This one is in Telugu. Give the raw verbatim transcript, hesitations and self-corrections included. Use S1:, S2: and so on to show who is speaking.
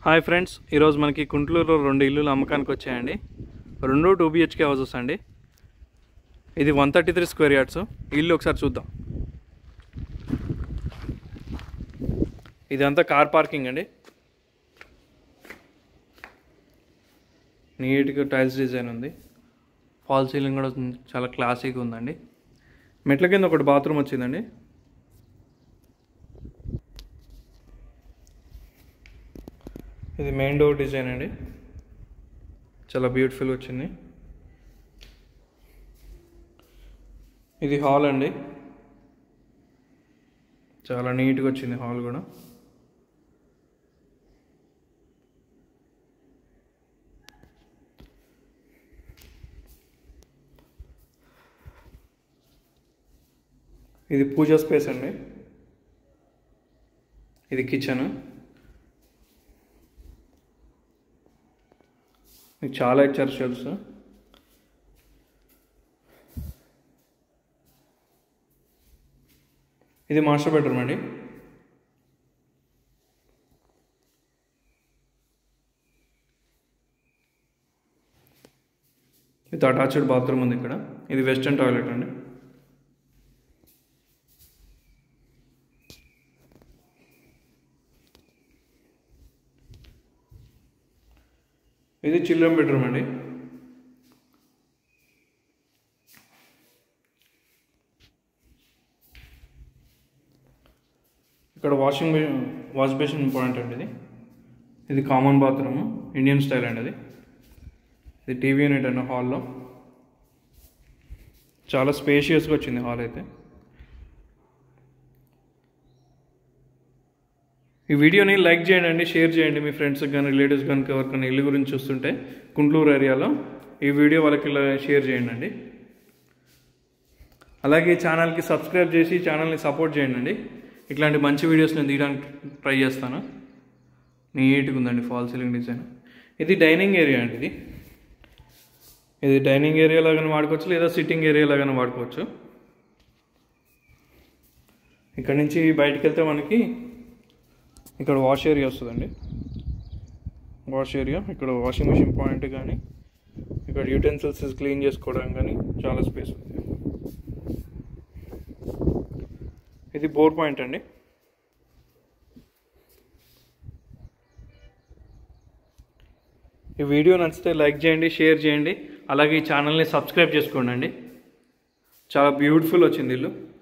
S1: హాయ్ ఫ్రెండ్స్, ఈరోజు మనకి కుంట్లూరులో రెండు ఇల్లులు అమ్మకానికి వచ్చాయండి. రెండు టూ బిహెచ్కే హౌసెస్ అండి. ఇది one thirty three square yards. ఇల్లు ఒకసారి చూద్దాం. ఇదంతా కార్ పార్కింగ్ అండి. నీట్గా టైల్స్ డిజైన్ ఉంది. ఫాల్ సీలింగ్ కూడా చాలా క్లాసీగా ఉందండి. మెట్ల కింద ఒకటి బాత్రూమ్ వచ్చిందండి. ఇది మెయిన్ డోర్ డిజైన్ అండి, చాలా బ్యూటిఫుల్ వచ్చింది. ఇది హాల్ అండి, చాలా నీట్గా వచ్చింది హాల్ కూడా. ఇది పూజా స్పేస్ అండి. ఇది కిచెన్. ఇది చాలా ఇచ్చారు షెల్ఫ్స్. ఇది మాస్టర్ బెడ్రూమ్ అండి. ఇది అటాచ్డ్ బాత్రూమ్ ఉంది ఇక్కడ. ఇది వెస్టర్న్ టాయిలెట్ అండి. ఇది చిల్డ్రన్ బెడ్రూమ్ అండి. ఇక్కడ వాషింగ్ వాష్ బేసిన్ ఇంపార్టెంట్ అండి. ఇది ఇది కామన్ బాత్రూమ్, ఇండియన్ స్టైల్ అండి. అది ఇది టీవీ యూనిట్ అండి. హాల్లో చాలా స్పేషియస్గా వచ్చింది హాల్ అయితే. ఈ వీడియోని లైక్ చేయండి, షేర్ చేయండి మీ ఫ్రెండ్స్కి కానీ రిలేటివ్స్ కానీ ఎవరికైనా ఇల్లు గురించి చూస్తుంటే కుంట్లూరు ఏరియాలో ఈ వీడియో వాళ్ళకి షేర్ చేయండి అండి. అలాగే ఛానల్కి సబ్స్క్రైబ్ చేసి ఛానల్ని సపోర్ట్ చేయండి అండి. ఇట్లాంటి మంచి వీడియోస్ నేను తీయడానికి ట్రై చేస్తాను. నీట్గా ఉందండి ఫాల్ సీలింగ్ డిజైన్. ఇది డైనింగ్ ఏరియా అండి. ఇది ఇది డైనింగ్ ఏరియా లాగానే వాడుకోవచ్చు, లేదా సిట్టింగ్ ఏరియా లాగానే వాడుకోవచ్చు. ఇక్కడ నుంచి బయటికి వెళ్తే మనకి ఇక్కడ వాష్ ఏరియా వస్తుందండి. వాష్ ఏరియా, ఇక్కడ వాషింగ్ మిషన్ పాయింట్ కానీ, ఇక్కడ యూటెన్సిల్స్ క్లీన్ చేసుకోవడం కానీ చాలా స్పేస్ ఉంది. ఇది బోర్ పాయింట్ అండి. ఈ వీడియో నచ్చితే లైక్ చేయండి, షేర్ చేయండి, అలాగే ఈ ఛానల్ని సబ్స్క్రైబ్ చేసుకోండి అండి. చాలా బ్యూటిఫుల్ వచ్చింది ఇల్లు.